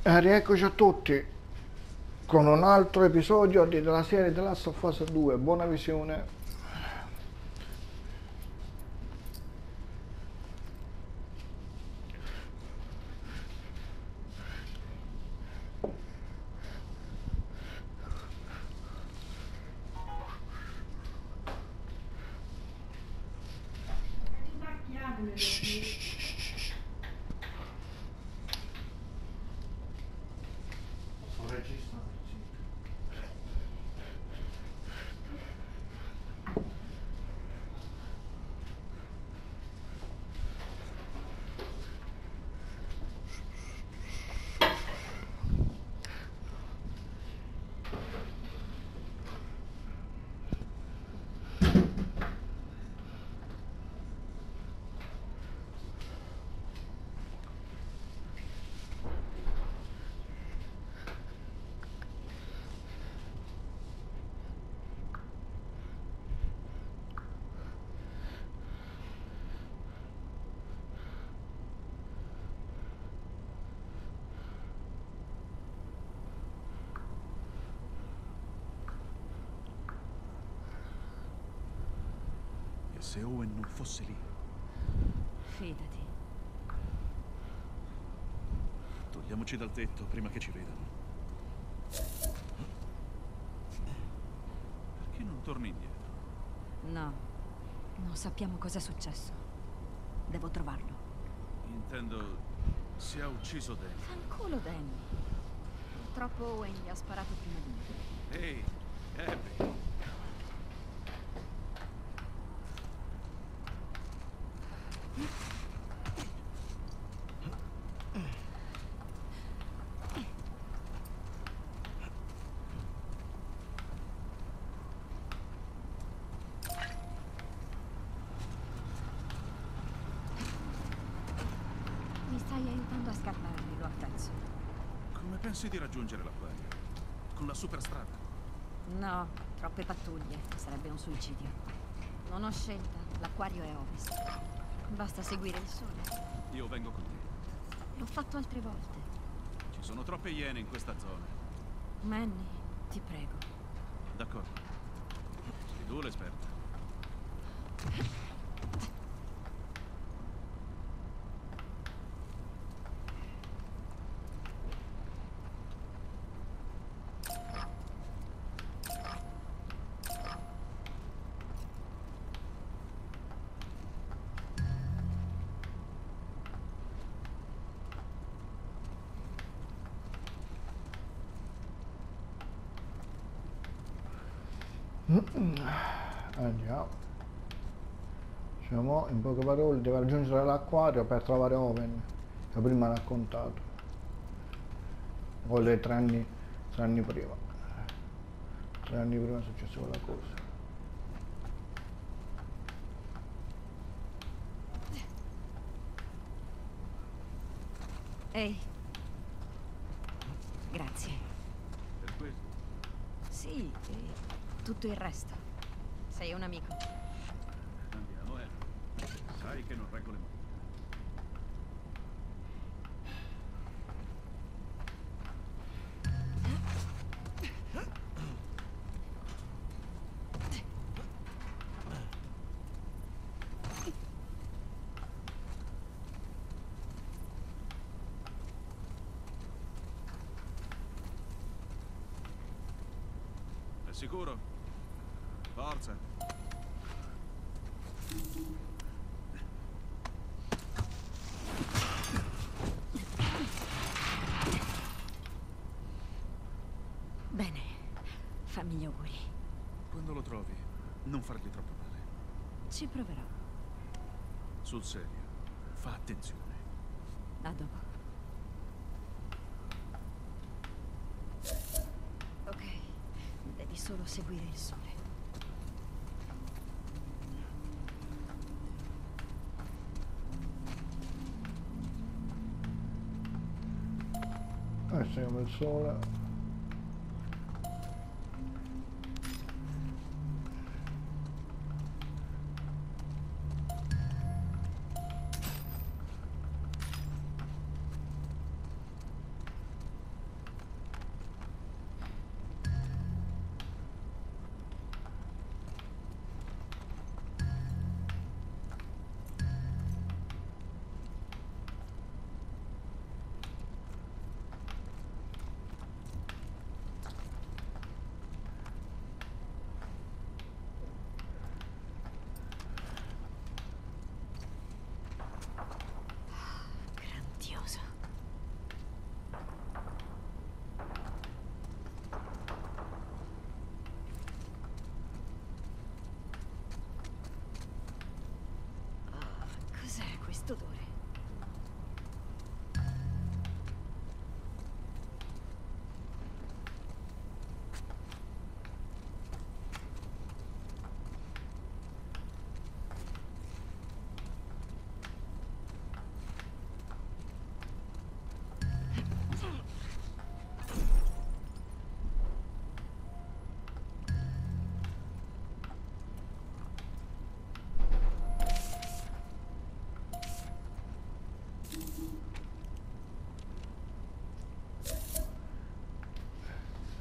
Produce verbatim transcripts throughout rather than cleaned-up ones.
E rieccoci a tutti con un altro episodio di- della serie The Last of Us due. Buona visione. E se Owen non fosse lì? Fidati. Togliamoci dal tetto prima che ci vedano. Perché non torni indietro? No, non sappiamo cosa è successo. Devo trovarlo. Intendo, si è ucciso Danny. Fanculo Danny. Purtroppo Owen gli ha sparato prima di me. Ehi, Abby. Mi stai aiutando a scapparmi, lo apprezzo. Come pensi di raggiungere l'acquario? Con la superstrada? No, troppe pattuglie. Sarebbe un suicidio. Non ho scelta. L'acquario è a ovest. Basta seguire il sole. Io vengo con te. L'ho fatto altre volte. Ci sono troppe iene in questa zona. Manny, ti prego. D'accordo. Sei tu l'esperta. Andiamo. Diciamo, in poche parole, deve raggiungere l'acquario per trovare Owen, che prima ha raccontato. O le tre anni, tre anni prima. Tre anni prima è successa quella cosa. Ehi. Grazie. Per questo? Sì, e tutto il resto. Sei un amico. Andiamo, eh. Sai che non reggo le mani. È sicuro? Forza. Bene. Fammi gli auguri. Quando lo trovi, non fargli troppo male. Ci proverò. Sul serio, fa attenzione. A dopo. Ok. Devi solo seguire il sole. Eh, seguiamo il sole.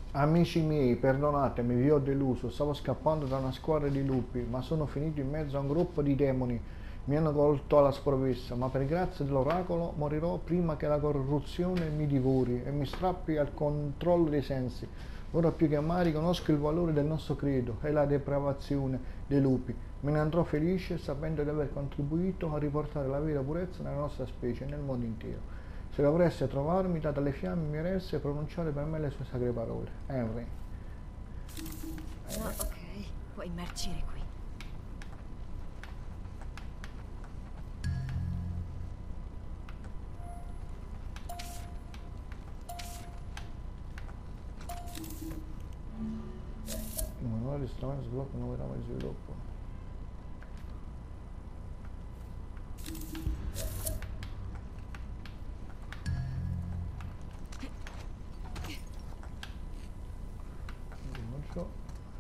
Amici miei, perdonatemi, vi ho deluso, stavo scappando da una squadra di lupi, ma sono finito in mezzo a un gruppo di demoni. Mi hanno colto alla sprovvista, ma per grazia dell'oracolo morirò prima che la corruzione mi divori e mi strappi al controllo dei sensi. Ora più che mai riconosco il valore del nostro credo e la depravazione dei lupi. Me ne andrò felice sapendo di aver contribuito a riportare la vera purezza nella nostra specie e nel mondo intero. Se dovreste trovarmi, date le fiamme mie resse e pronunciate per me le sue sacre parole. Henry. Ah, ok, puoi marcire qui. Il manuale di strumento sblocca un nuovo ramo di sviluppo. Non so.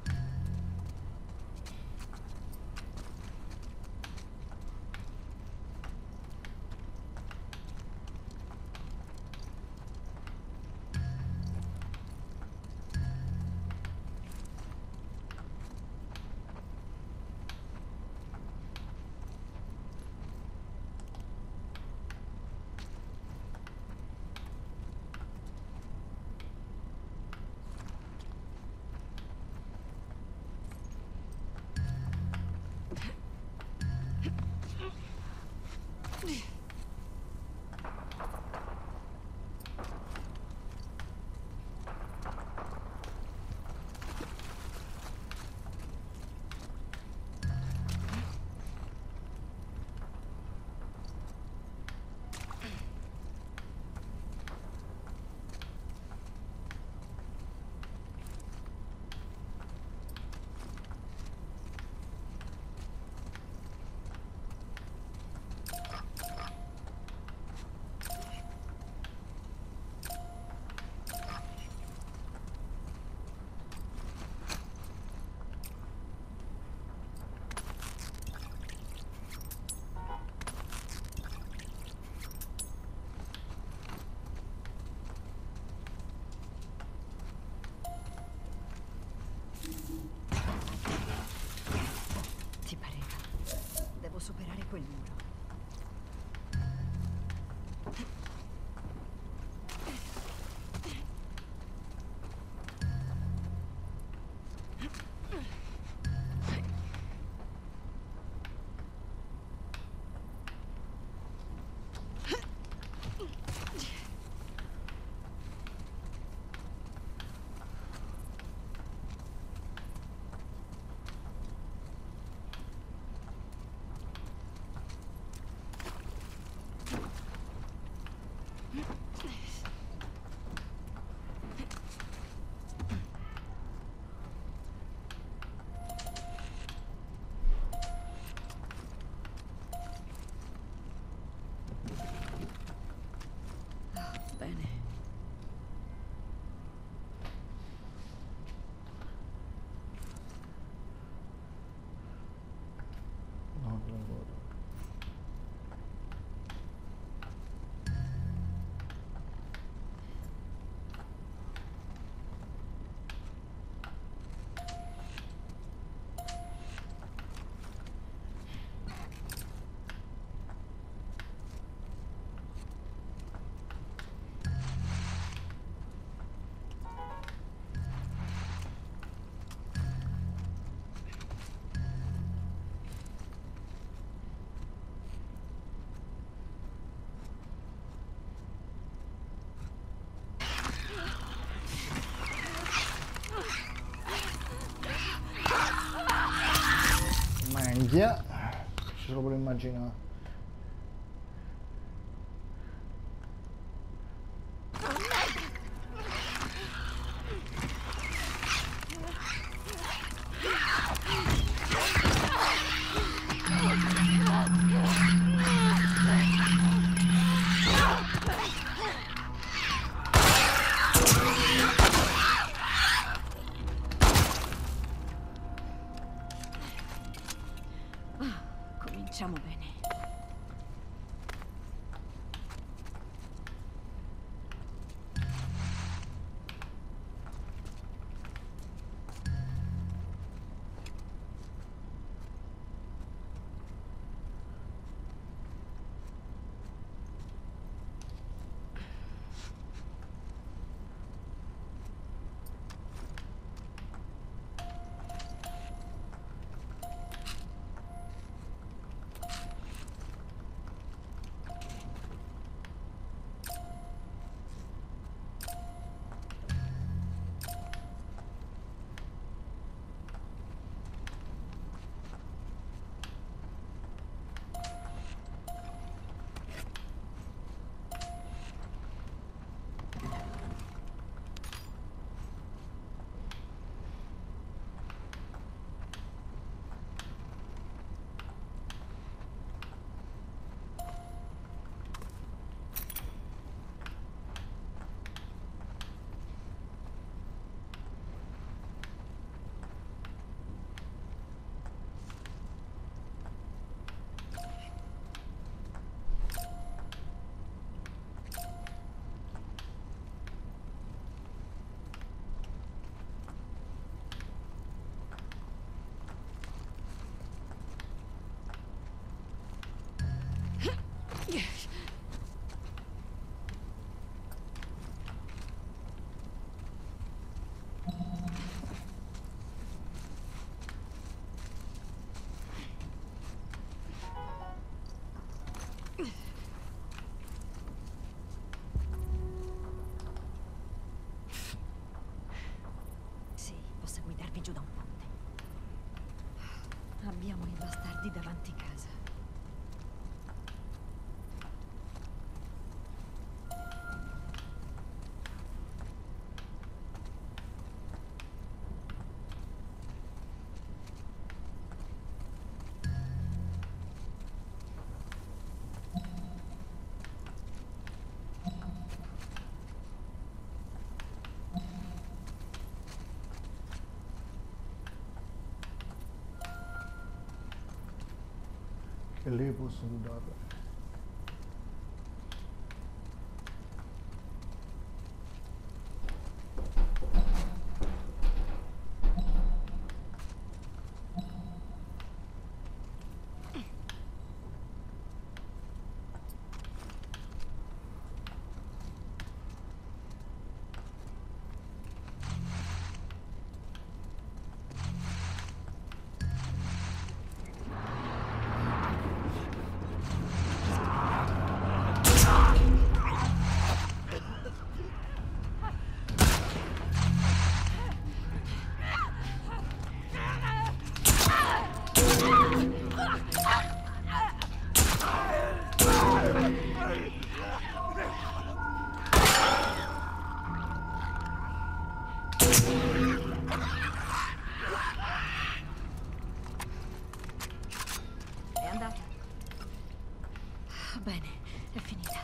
Ti pareva? Devo superare quel muro. Bene. No, non ancora. Mangia. Ci sono pure immaginare. Cominciamo bene. buttarvi giù da un ponte. Abbiamo i bastardi davanti casa. Che lì possono dare. È andata. Bene, è finita.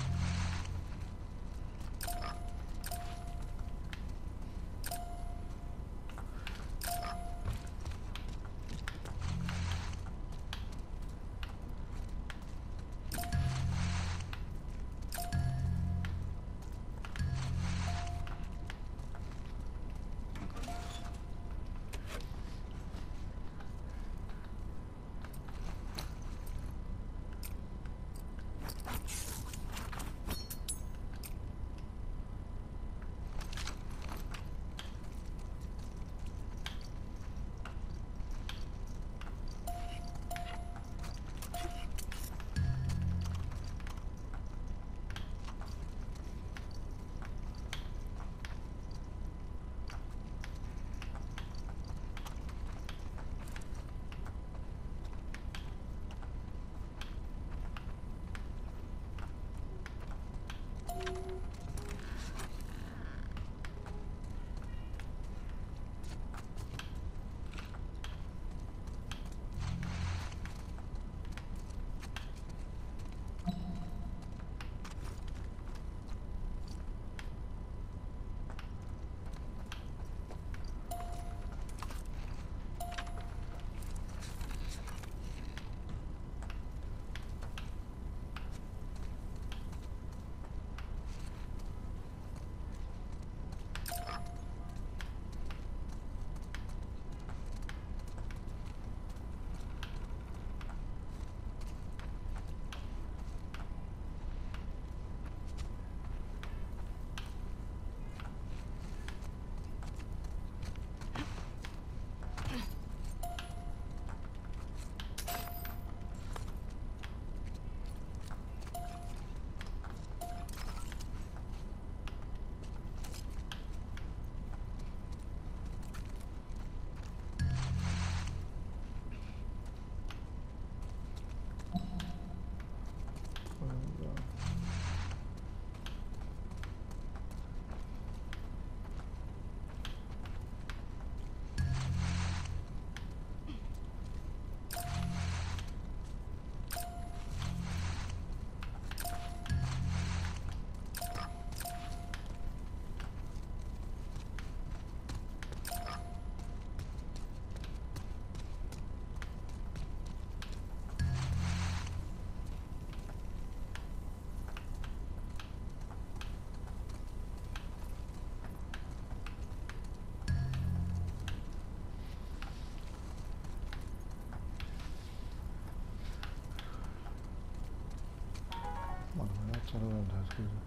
Ma non è salutata, scusa.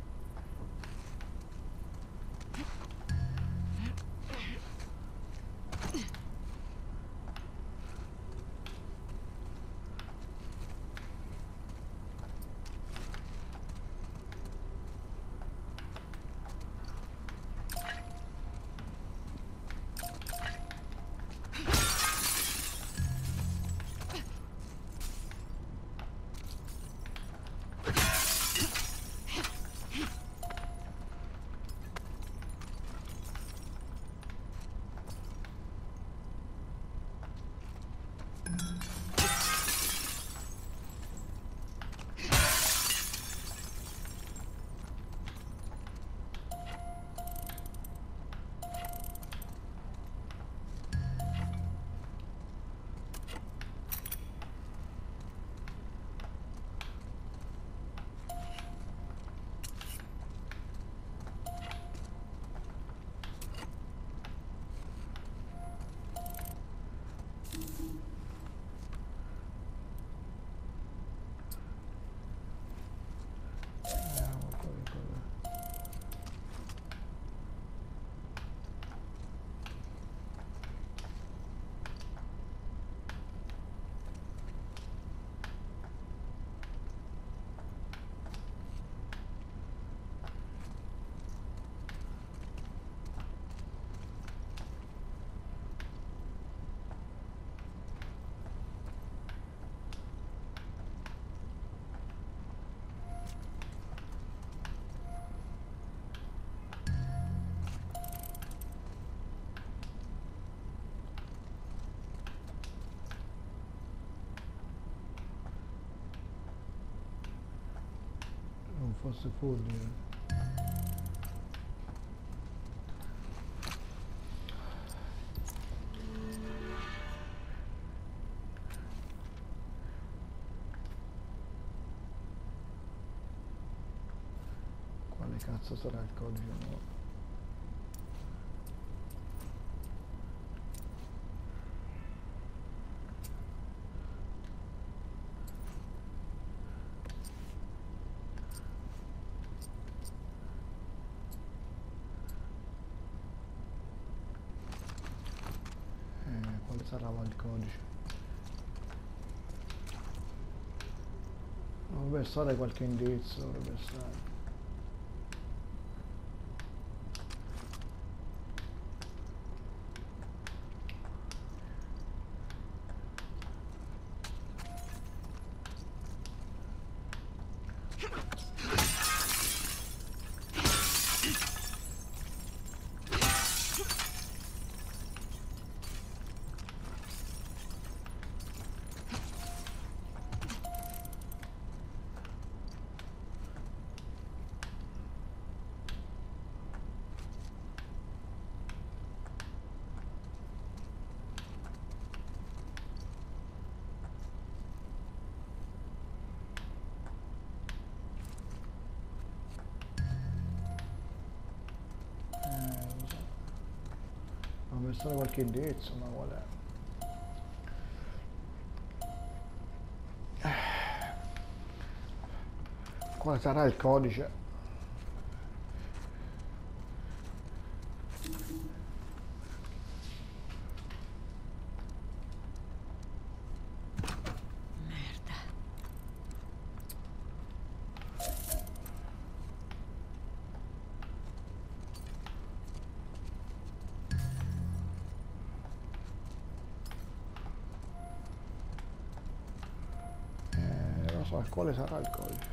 fosse fulmine. Quale cazzo sarà il codice nuovo? Quale sarà il codice? Dovrebbe stare qualche indirizzo, dovrebbe stare. Dovrebbe stare qualche indirizzo, ma qual è? Quale sarà il codice? So, quale sarà il codice?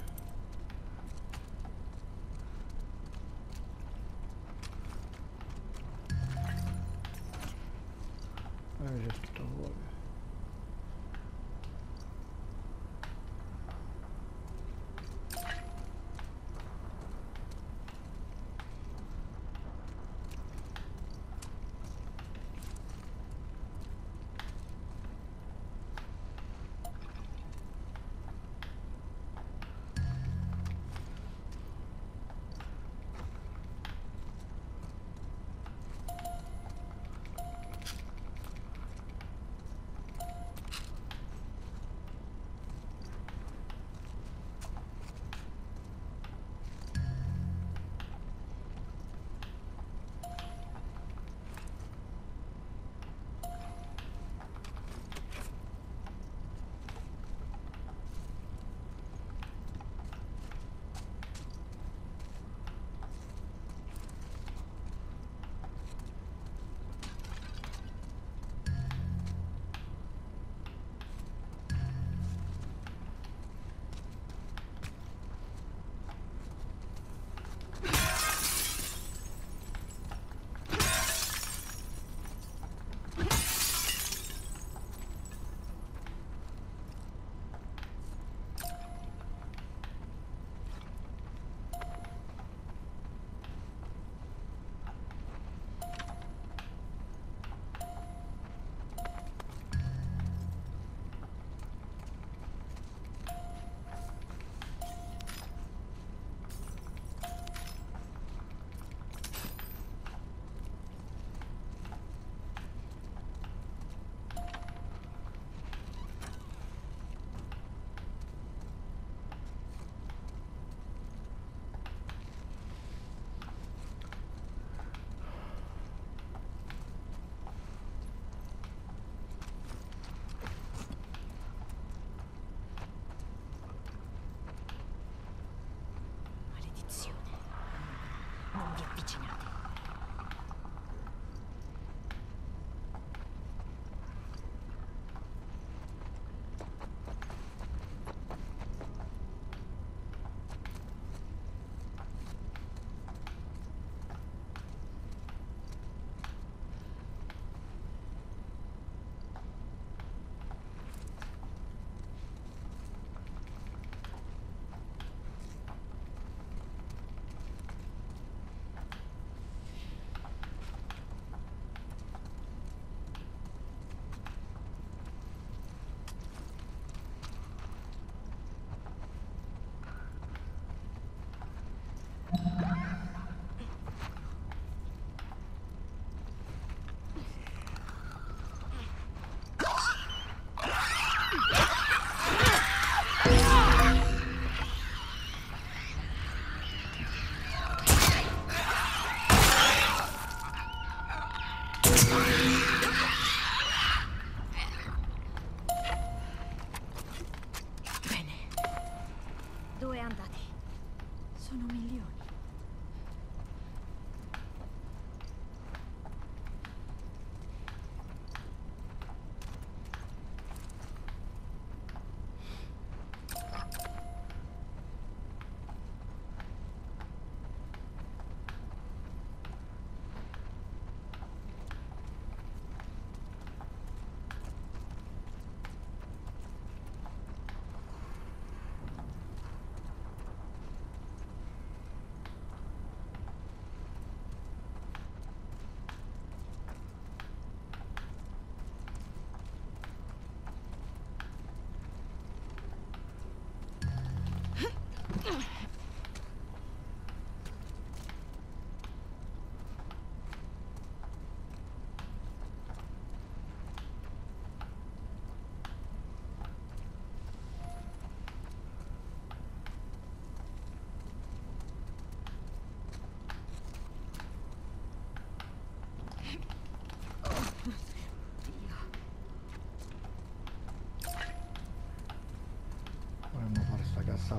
Eh, c'è scritto fuori.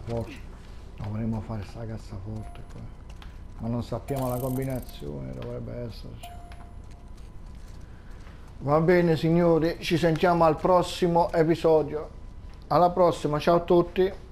cassaforte. Dovremmo fare sta cassaforte qua. Ma non sappiamo la combinazione, dovrebbe esserci. Va bene signori, ci sentiamo al prossimo episodio. Alla prossima, ciao a tutti.